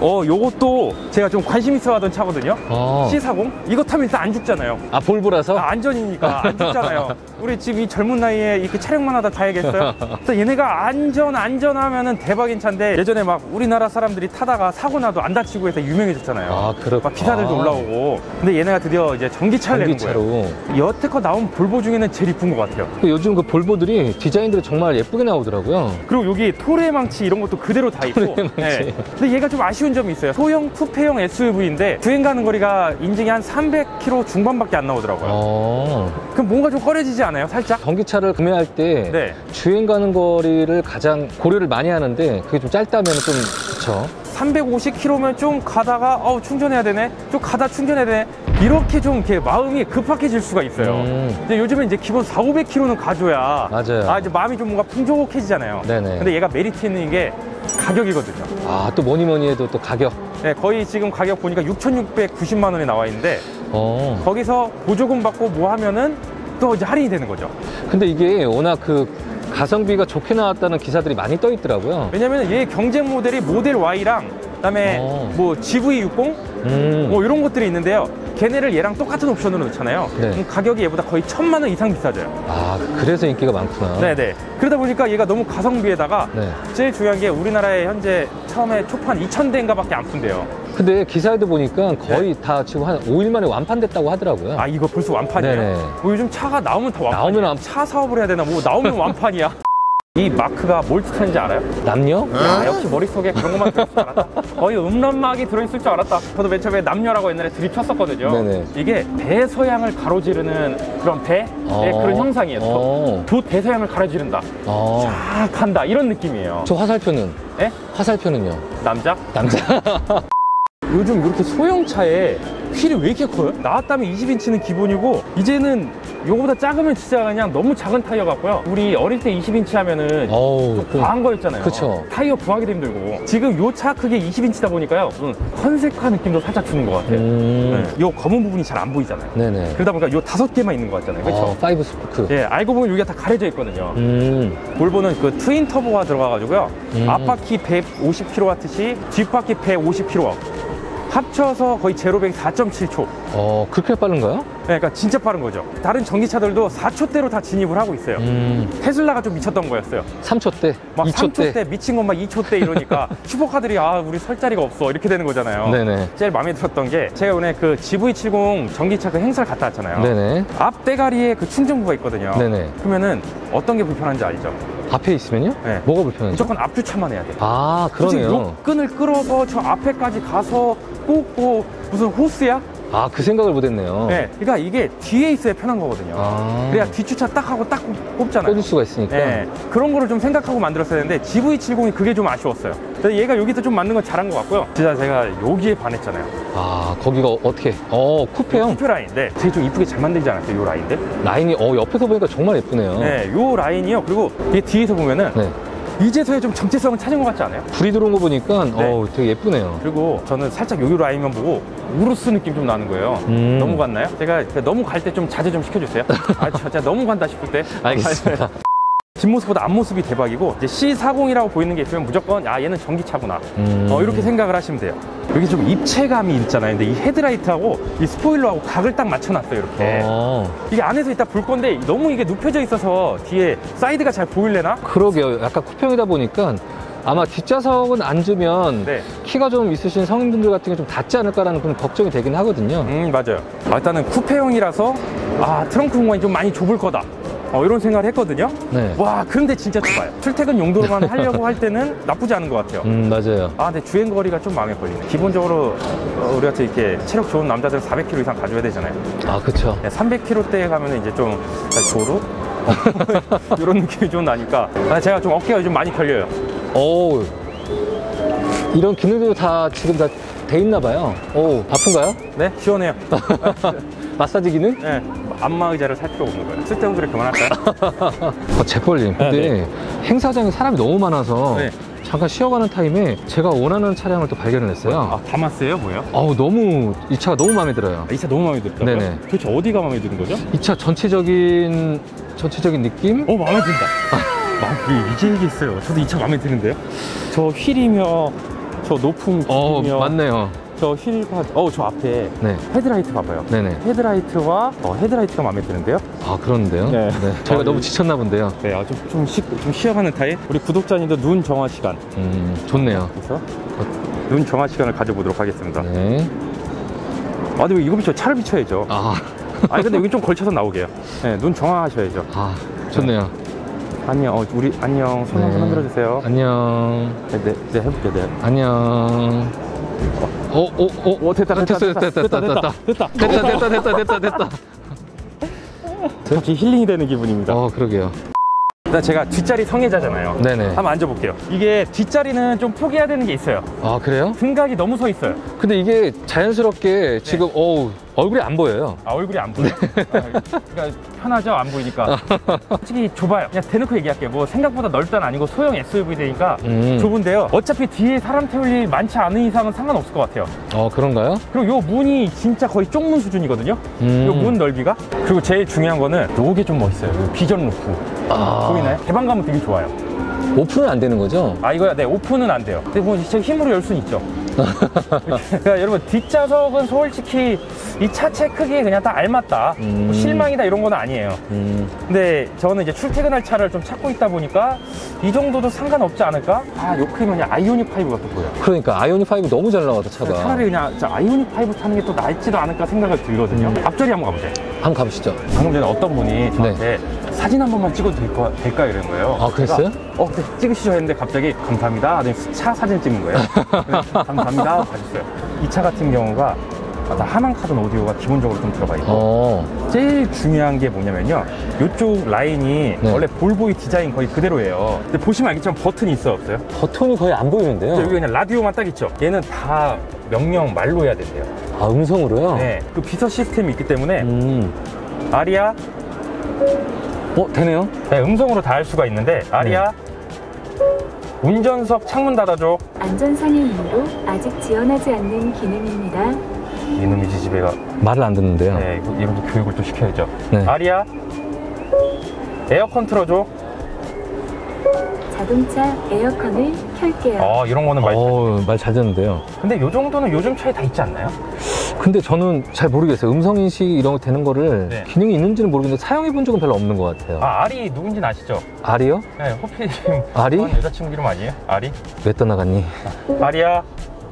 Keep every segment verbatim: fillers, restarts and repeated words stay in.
어, 요것도 제가 좀 관심 있어 하던 차거든요. 어. 씨 사십. 이거 타면 일단 안 죽잖아요. 아, 볼보라서? 아, 안전이니까 안 죽잖아요. 우리 지금 이 젊은 나이에 이렇게 차량만 하다 타야겠어요? 그래서 얘네가 안전 안전하면은 대박인 차인데, 예전에 막 우리나라 사람들이 타다가 사고 나도 안 다치고 해서 유명해졌잖아요. 아, 그렇. 막 기사들도 아. 올라오고. 근데 얘네가 드디어 이제 전기차를 내는 전기차로. 거예요. 여태껏 나온 볼보 중에는 제일 이쁜 것 같아요. 요즘 그 볼보들이 디자인들이 정말 예쁘게 나오더라고요. 그리고 여기 토레망치 이런 것도 그대로 다 있고. 토레망치. 근데 얘가 좀 아쉬운 점이 있어요. 소형 쿠페형 에스유브이인데 주행 가는 거리가 인증이 한 삼백 킬로미터 중반밖에 안 나오더라고요. 어. 그럼 뭔가 좀 꺼려지지 않아요? 살짝? 전기차를 구매할 때 네. 주행 가는 거리를 가장 고려를 많이 하는데, 그게 좀 짧다면 좀 그쵸. 삼백오십 킬로미터면 좀 가다가 어 충전해야 되네, 좀 가다 충전해야 되네, 이렇게 좀 이렇게 마음이 급박해질 수가 있어요. 음. 근데 요즘은 이제 기본 사오백 킬로미터는 가줘야 맞아요. 아 이제 마음이 좀 뭔가 풍족해지잖아요. 네네. 근데 얘가 메리트 있는 게 가격이거든요. 아, 또 뭐니 뭐니 해도 또 가격. 네, 거의 지금 가격 보니까 육천육백구십만 원에 나와 있는데, 어. 거기서 보조금 받고 뭐 하면은 또 이제 할인이 되는 거죠. 근데 이게 워낙 그 가성비가 좋게 나왔다는 기사들이 많이 떠 있더라고요. 왜냐면 얘 경쟁 모델이 모델 Y랑 그다음에 어. 뭐 지브이 육십 음. 뭐 이런 것들이 있는데요. 걔네를 얘랑 똑같은 옵션으로 넣잖아요. 네. 그럼 가격이 얘보다 거의 천만 원 이상 비싸져요. 아, 그래서 인기가 많구나. 네네. 그러다 보니까 얘가 너무 가성비에다가 네. 제일 중요한 게 우리나라에 현재 처음에 초판 이천 대인가 밖에 안 푼대요. 근데 기사에도 보니까 거의 다 지금 한 오 일 만에 완판됐다고 하더라고요. 아, 이거 벌써 완판이에요? 네네. 뭐 요즘 차가 나오면 다 완판이야. 나오면 완- 차 사업을 해야 되나? 뭐 나오면 완판이야. 이 마크가 뭘 뜻하는지 알아요? 남녀? 야, 역시 머릿속에 그런 것만 들었을 줄 알았다. 거의 음란막이 들어있을 줄 알았다. 저도 맨 처음에 남녀라고 옛날에 들이쳤었거든요. 네네. 이게 대서양을 가로지르는 그런 배의 어. 그런 형상이에요. 어. 도 대서양을 가로지른다. 어. 쫙 간다. 이런 느낌이에요. 저 화살표는? 예? 화살표는요? 남자? 남자? 요즘 이렇게 소형차에 휠이 왜 이렇게 커요? 나왔다면 이십 인치는 기본이고, 이제는 요거보다 작으면 진짜 그냥 너무 작은 타이어 같고요. 우리 어릴 때 이십 인치 하면은 어우, 좀 그- 과한 거였잖아요. 그쵸. 타이어 구하기도 힘들고. 지금 요 차 크기 이십 인치다 보니까요, 음, 컨셉카 느낌도 살짝 주는 것 같아요. 음. 네. 요 검은 부분이 잘 안 보이잖아요. 네네. 그러다 보니까 요 다섯 개만 있는 것 같잖아요. 그렇죠? 어, 파이브 스포크. 예, 알고 보면 여기가 다 가려져 있거든요. 음. 볼보는 그 트윈 터보가 들어가가지고요. 음. 앞바퀴 백오십 킬로와트 시, 뒷바퀴 백오십 킬로와트. 합쳐서 거의 제로백 사 점 칠 초. 어, 그렇게 빠른가요? 네, 그러니까 진짜 빠른 거죠. 다른 전기차들도 사 초대로 다 진입을 하고 있어요. 음. 테슬라가 좀 미쳤던 거였어요. 삼 초 대, 막 이 초 삼 초 대. 대 미친 것만 이 초 대 이러니까 슈퍼카들이 아 우리 설 자리가 없어 이렇게 되는 거잖아요. 네네. 제일 마음에 들었던 게, 제가 오늘 그 지브이 칠십 전기차 그 행사를 갔다 왔잖아요. 네네. 앞 대가리에 그 충전구가 있거든요. 네네. 그러면은 어떤 게 불편한지 알죠? 앞에 있으면요? 네. 뭐가 불편하죠? 무조건 앞주차만 해야 돼. 아, 굳이 그러네요. 요 끈을 끌어서 저 앞에까지 가서 꼭 무슨 호스야? 아, 그 생각을 못 했네요. 네, 그러니까 이게 뒤에 있어야 편한 거거든요. 아. 그래야 뒷주차 딱 하고 딱 꼽잖아요. 꽂을 수가 있으니까. 네, 그런 거를 좀 생각하고 만들었어야 되는데 지브이 칠십이 그게 좀 아쉬웠어요. 그래서 얘가 여기서 좀 만든 건 잘한 것 같고요. 진짜 제가 여기에 반했잖아요. 아, 거기가 어떻게? 어, 쿠페형. 쿠페 라인인데 되게 좀 이쁘게 잘 만들지 않았어요, 요 라인들? 라인이, 어, 옆에서 보니까 정말 예쁘네요. 네, 요 라인이요. 그리고 이게 뒤에서 보면은 네. 이제서야 좀 정체성을 찾은 것 같지 않아요? 불이 들어온 거 보니까, 네. 어, 되게 예쁘네요. 그리고 저는 살짝 요 라인만 보고 우루스 느낌 좀 나는 거예요. 음. 너무 갔나요? 제가 너무 갈 때 좀 자제 좀 시켜주세요. 아, 진짜 너무 간다 싶을 때. 알겠습니다. 뒷모습보다 앞모습이 대박이고, 이제 씨 사십이라고 보이는 게 있으면 무조건 아 얘는 전기차구나. 음. 어, 이렇게 생각을 하시면 돼요. 여기 좀 입체감이 있잖아요. 근데 이 헤드라이트하고 이 스포일러하고 각을 딱 맞춰놨어요, 이렇게. 어. 이게 안에서 이따 볼 건데 너무 이게 눕혀져 있어서 뒤에 사이드가 잘 보일래나? 그러게요. 약간 쿠페형이다 보니까 아마 뒷좌석은 앉으면 네. 키가 좀 있으신 성인분들 같은 게 좀 닿지 않을까라는 그런 걱정이 되긴 하거든요. 음, 맞아요. 아, 일단은 쿠페형이라서 아 트렁크 공간이 좀 많이 좁을 거다. 어, 이런 생각을 했거든요. 네. 와, 그런데 진짜 좁아요. 출퇴근 용도로만 하려고 할 때는 나쁘지 않은 것 같아요. 음, 맞아요. 아, 근데 주행 거리가 좀 마음에 걸리네. 기본적으로 어, 우리 같이 이렇게 체력 좋은 남자들은 사백 킬로미터 이상 가져야 되잖아요. 아, 그쵸. 네, 삼백 킬로미터대에 가면 이제 좀 조루? 이런 느낌이 좀 나니까. 아, 제가 좀 어깨가 요즘 많이 걸려요. 오, 이런 기능들도 다 지금 다 돼 있나 봐요. 오, 아픈가요? 네, 시원해요. 마사지 기능? 네, 안마 의자를 살 필요가 없는 거예요. 쓸데없는 소리 그만할까요? 어, 재벌님, 근데 네, 행사장에 사람이 너무 많아서 네. 잠깐 쉬어가는 타임에 제가 원하는 차량을 또 발견을 했어요. 아, 다마스예요, 뭐예요? 어우, 너무 이 차가 너무 마음에 들어요. 이 차 너무 마음에 들더라고요. 네네. 도대체 어디가 마음에 드는 거죠? 이 차 전체적인 전체적인 느낌? 어, 마음에 든다. 아, 이제 얘기했어요. 저도 이 차 마음에 드는데요. 저 휠이며 저 높은 어, 기둥이요. 맞네요. 저 휠가, 어, 저 앞에 네. 헤드라이트 봐봐요. 네네. 헤드라이트와 어, 헤드라이트가 마음에 드는데요. 아, 그러는데요? 네. 저희가 어, 너무 이- 지쳤나 본데요. 네, 아, 좀, 좀, 쉬, 좀 쉬어가는 타입. 우리 구독자님도 눈 정화 시간. 음, 좋네요. 그래서 눈 정화 시간을 가져보도록 하겠습니다. 네. 아, 근데 왜 이거 비춰? 차를 비춰야죠. 아, 아니, 근데 여기 좀 걸쳐서 나오게요. 네, 눈 정화하셔야죠. 아, 좋네요. 안녕, 어, 우리, 안녕. 손 네. 한번 흔들어주세요. 안녕. 네, 네, 네, 해볼게요. 네. 안녕. 어, 어, 어, 오, 됐다, 됐다, 됐어, 됐다, 됐다, 됐다, 됐다, 됐다, 됐다, 됐다, 됐다, 됐다, 됐다. 갑자기 힐링이 되는 기분입니다. 어, 그러게요. 일단 제가 뒷자리 성애자잖아요. 네네. 한번 앉아볼게요. 이게 뒷자리는 좀 포기해야 되는 게 있어요. 아, 그래요? 등각이 너무 서 있어요. 근데 이게 자연스럽게 지금, 어우, 얼굴이 안 보여요. 아, 얼굴이 안 보여. 아, 그러니까 편하죠? 안 보이니까. 솔직히 좁아요. 그냥 대놓고 얘기할게요. 뭐 생각보다 넓다는 아니고 소형 에스유브이 되니까 음. 좁은데요. 어차피 뒤에 사람 태울 일 많지 않은 이상은 상관없을 것 같아요. 어, 그런가요? 그리고 요 문이 진짜 거의 쪽문 수준이거든요. 음. 요 문 넓이가. 그리고 제일 중요한 거는 요게 좀 멋있어요. 요 비전 루프. 아. 보이나요? 개방감은 되게 좋아요. 오픈은 안 되는 거죠? 아, 이거야. 네, 오픈은 안 돼요. 근데 뭐 진짜 힘으로 열 수는 있죠. 그러니까 여러분, 뒷좌석은 솔직히 이 차체 크기에 그냥 딱 알맞다. 음. 뭐 실망이다 이런 건 아니에요. 음. 근데 저는 이제 출퇴근할 차를 좀 찾고 있다 보니까 이 정도도 상관없지 않을까? 아, 요 크기면 그냥 아이오닉 파이브가 또 보여요. 그러니까 아이오닉 파이브 너무 잘 나와서 차가. 차라리 그냥 저 아이오닉 파이브 타는 게 또 낫지도 않을까 생각이 들거든요. 음. 앞자리 한번 가보세요. 한번 가보시죠. 방금 전에 어떤 분이 저한테 사진 한 번만 찍어도 될까, 될까 이런 거예요. 아, 그랬어요? 제가, 어, 네, 찍으시죠 했는데 갑자기 감사합니다. 아니, 차 사진 찍는 거예요. 그래서 감사합니다 하고 가셨어요. 이 차 같은 경우가 다 하만 카본 오디오가 기본적으로 좀 들어가 있고 어. 제일 중요한 게 뭐냐면요, 이쪽 라인이 네. 원래 볼보이 디자인 거의 그대로예요. 근데 보시면 알겠지만 버튼이 있어요, 없어요? 버튼이 거의 안 보이는데요? 여기 그냥 라디오만 딱 있죠. 얘는 다 명령 말로 해야 된대요. 아, 음성으로요? 네, 그 비서 시스템이 있기 때문에 음. 아리아, 어, 되네요? 네, 음성으로 다 할 수가 있는데 아리아 운전석 창문 닫아줘. 안전상의 이유로 아직 지원하지 않는 기능입니다. 이놈의 지지배가. 말을 안 듣는데요. 네, 이거, 이런 거 교육을 또 시켜야죠. 네. 아리아 에어컨 틀어줘. 자동차 에어컨을 켤게요. 어, 이런 거는 많이. 어, 말 잘 듣는데요. 근데 요 정도는 요즘 차에 다 있지 않나요? 근데 저는 잘 모르겠어요. 음성인식 이런 거 되는 거를 네. 기능이 있는지는 모르겠는데 사용해 본 적은 별로 없는 것 같아요. 아, 아리 누군지는 아시죠? 아리요? 네, 호피 아리? 여자친구 이름 아니에요? 아리? 왜 떠나갔니? 아리야,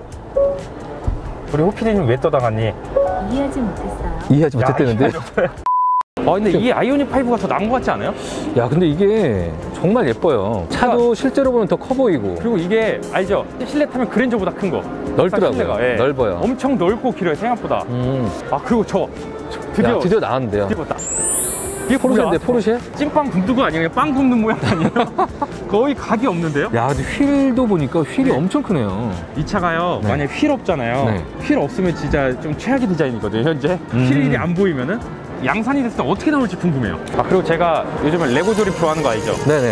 우리 호피디님 왜 떠나갔니? 이해하지 못했어요. 이해하지 야, 못했다는데? 이해하지 아, 근데 이 아이오닉 파이브가 더 나은 것 같지 않아요? 야, 근데 이게 정말 예뻐요. 차도 실제로 보면 더 커 보이고 그리고 이게 알죠? 실내 타면 그랜저보다 큰 거. 넓더라고요. 실내가, 예. 넓어요. 엄청 넓고 길어요, 생각보다. 음. 아, 그리고 저, 저 드디어 야, 드디어 나왔는데요. 드디어 다 이게 포르쉐인데, 뭐야? 포르쉐? 찐빵 굽는 거 아니에요? 빵 굽는 모양 아니에요? 거의 각이 없는데요? 야, 근데 휠도 보니까 휠이 네. 엄청 크네요. 이 차가요, 네. 만약에 휠 없잖아요. 네. 휠 없으면 진짜 좀 최악의 디자인이거든요, 현재. 음. 휠이 안 보이면은 양산이 됐을 때 어떻게 나올지 궁금해요. 아, 그리고 제가 요즘에 레고 조립 좋아하는 거 아시죠? 네네.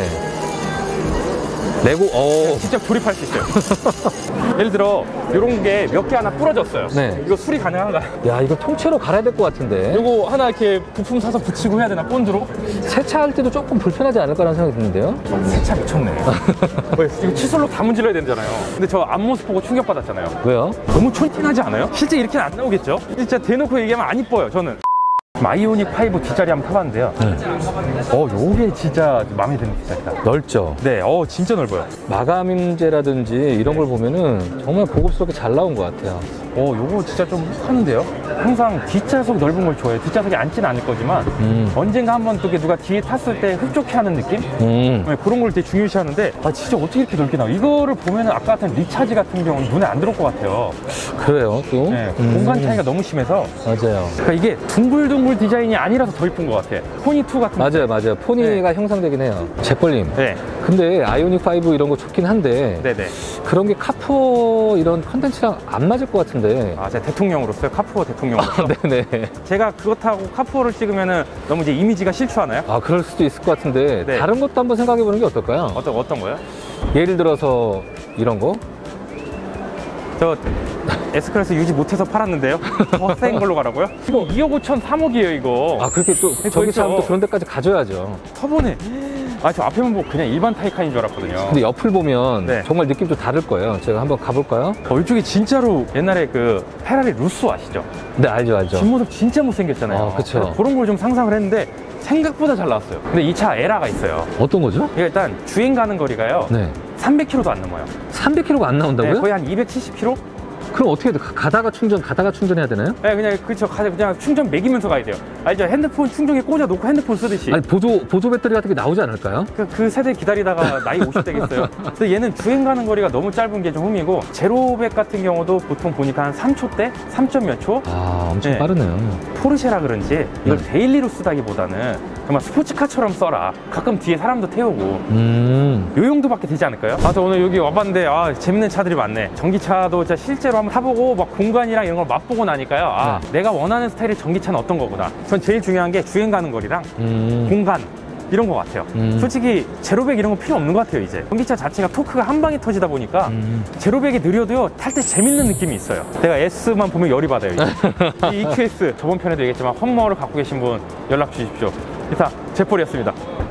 레고, 어. 직접 조립할 수 있어요. 예를 들어 이런 게 몇 개 하나 부러졌어요. 네. 이거 수리 가능한가요? 야, 이거 통째로 갈아야 될 것 같은데. 이거 하나 이렇게 부품 사서 붙이고 해야 되나, 본드로? 세차할 때도 조금 불편하지 않을까라는 생각이 드는데요. 세차 미쳤네. 왜, 이거 칫솔로 다 문질러야 되잖아요. 근데 저 앞모습 보고 충격받았잖아요. 왜요? 너무 촌티나지 않아요? 실제 이렇게는 안 나오겠죠? 진짜 대놓고 얘기하면 안 이뻐요, 저는. 아이오닉 파이브 뒷자리 한번 타봤는데요. 네. 어, 요게 진짜 마음에 드는 뒷자리다. 넓죠. 네, 어, 진짜 넓어요. 마감임제라든지 이런 걸 보면은 정말 고급스럽게 잘 나온 것 같아요. 어, 요거 진짜 좀 하는데요? 항상 뒷좌석 넓은 걸 좋아해요. 뒷좌석이 앉지는 않을 거지만 음. 언젠가 한번 또 이렇게 누가 뒤에 탔을 때 흡족해 하는 느낌? 음. 네, 그런 걸 되게 중요시 하는데, 아, 진짜 어떻게 이렇게 넓게 나와? 이거를 보면은 아까 같은 리차지 같은 경우는 눈에 안 들어올 것 같아요. 그래요, 또. 네, 음. 공간 차이가 너무 심해서. 맞아요. 그러니까 이게 둥글둥글 디자인이 아니라서 더 이쁜 것 같아. 포니투 같은 거. 맞아요, 맞아요. 포니가 형상되긴 해요. 잭벌님. 네, 근데 아이오닉 파이브 이런 거 좋긴 한데 네네. 그런 게 카푸어 이런 컨텐츠랑 안 맞을 것 같은데. 아, 제가 대통령으로서요? 카푸어 대통령으로서? 네네. 제가 그거 타고 카푸어를 찍으면은 너무 이제 이미지가 실추하나요? 아, 그럴 수도 있을 것 같은데 네. 다른 것도 한번 생각해 보는 게 어떨까요? 어떤, 어떤 거요? 예를 들어서 이런 거? 저 S클래스 유지 못해서 팔았는데요? 더 센 걸로 가라고요? 이거 이억 오천 삼억이에요, 이거. 아, 그렇게 또 네, 저기 그렇죠. 사람 또 그런 데까지 가져야죠. 터보네. 아, 저 앞에만 보고 그냥 일반 타이칸인 줄 알았거든요. 근데 옆을 보면 네. 정말 느낌 좀 다를 거예요. 제가 한번 가볼까요? 어, 이쪽이 진짜로 옛날에 그 페라리 루소 아시죠? 네, 알죠, 알죠. 뒷모습 진짜 못생겼잖아요. 아, 그쵸. 그래서 그런 걸 좀 상상을 했는데 생각보다 잘 나왔어요. 근데 이 차 에라가 있어요. 어떤 거죠? 이게 일단 주행 가는 거리가요. 네. 삼백 킬로미터도 안 넘어요. 삼백 킬로미터가 안 나온다고요? 네, 거의 한 이백칠십 킬로미터? 그럼 어떻게 해야 돼? 가다가 충전, 가다가 충전해야 되나요? 네, 그냥 그쵸. 가- 그냥 충전 매기면서 가야 돼요. 알죠? 핸드폰 충전기 꽂아 놓고 핸드폰 쓰듯이. 아니, 보조, 보조 배터리 같은 게 나오지 않을까요? 그, 그 세대 기다리다가 나이 오십 되겠어요. 근데 얘는 주행 가는 거리가 너무 짧은 게 좀 흠이고, 제로백 같은 경우도 보통 보니까 한 삼 초대? 삼 점 몇 초? 아, 엄청 네. 빠르네요. 포르쉐라 그런지 이걸 네. 데일리로 쓰다기보다는 정말 스포츠카처럼 써라. 가끔 뒤에 사람도 태우고. 음. 요 정도밖에 되지 않을까요? 아, 저 오늘 여기 와봤는데, 아, 재밌는 차들이 많네. 전기차도 진짜 실제로 한번 타보고, 막 공간이랑 이런 걸 맛보고 나니까요. 아, 네. 내가 원하는 스타일의 전기차는 어떤 거구나. 전 제일 중요한 게 주행 가는 거리랑 음. 공간. 이런 것 같아요. 음. 솔직히 제로백 이런 거 필요 없는 것 같아요, 이제. 전기차 자체가 토크가 한 방에 터지다 보니까 음. 제로백이 느려도요, 탈 때 재밌는 느낌이 있어요. 내가 S만 보면 열이 받아요, 이제. 이 이큐에스 저번 편에도 얘기했지만 험머를 갖고 계신 분 연락 주십시오. 이상 제폴이었습니다.